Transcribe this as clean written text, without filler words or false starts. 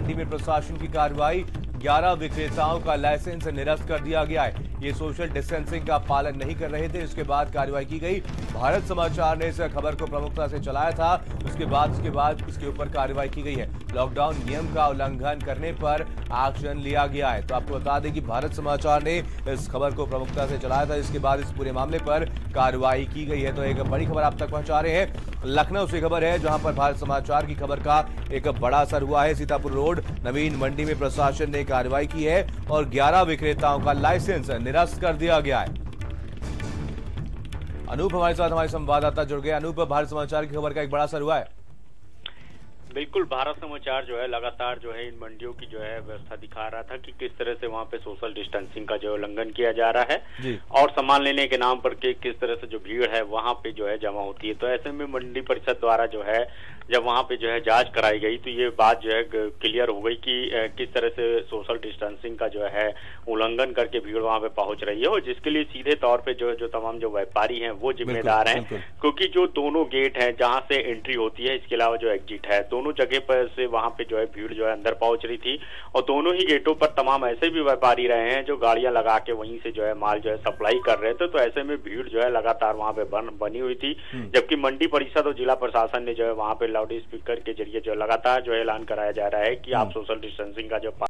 मंडी में प्रशासन की कार्रवाई, 11 विक्रेताओं का लाइसेंस निरस्त कर दिया गया है। ये सोशल डिस्टेंसिंग का पालन नहीं कर रहे थे, इसके बाद कार्रवाई की गई। भारत समाचार ने इस खबर को प्रमुखता से चलाया था, उसके बाद इसके ऊपर कार्रवाई की गई है। लॉकडाउन नियम का उल्लंघन करने पर एक्शन लिया गया है। तो आपको बता दें कि भारत समाचार ने इस खबर को प्रमुखता से चलाया था, इसके बाद इस पूरे मामले पर कार्रवाई की गई है। तो एक बड़ी खबर आप तक पहुंचा रहे हैं, लखनऊ से खबर है जहां पर भारत समाचार की खबर का एक बड़ा असर हुआ है। सीतापुर रोड नवीन मंडी में प्रशासन ने कार्रवाई की है और 11 विक्रेताओं का लाइसेंस निरस्त कर दिया गया है। अनूप हमारे साथ, हमारे संवाददाता जुड़ गए। अनूप, भारत समाचार की खबर का एक बड़ा असर हुआ है। बिल्कुल, भारत समाचार जो है लगातार जो है इन मंडियों की जो है व्यवस्था दिखा रहा था कि किस तरह से वहां पे सोशल डिस्टेंसिंग का जो उल्लंघन किया जा रहा है और सामान लेने के नाम पर के किस तरह से जो भीड़ है वहां पे जो है जमा होती है। तो ऐसे में मंडी परिषद द्वारा जो है जब वहां पे जो है जांच कराई गई तो ये बात जो है क्लियर हो गई कि किस तरह से सोशल डिस्टेंसिंग का जो है उल्लंघन करके भीड़ वहां पे पहुंच रही है और जिसके लिए सीधे तौर पे जो तमाम जो व्यापारी हैं वो जिम्मेदार हैं, क्योंकि जो दोनों गेट हैं जहां से एंट्री होती है, इसके अलावा जो एग्जिट है, दोनों जगह पर से वहां पे जो है भीड़ जो है अंदर पहुंच रही थी और दोनों ही गेटों पर तमाम ऐसे भी व्यापारी रहे हैं जो गाड़ियां लगा के वहीं से जो है माल जो है सप्लाई कर रहे थे। तो ऐसे में भीड़ जो है लगातार वहां पे बनी हुई थी, जबकि मंडी परिषद और जिला प्रशासन ने जो है वहां पे लाउड स्पीकर के जरिए जो लगातार जो ऐलान कराया जा रहा है कि आप सोशल डिस्टेंसिंग का जो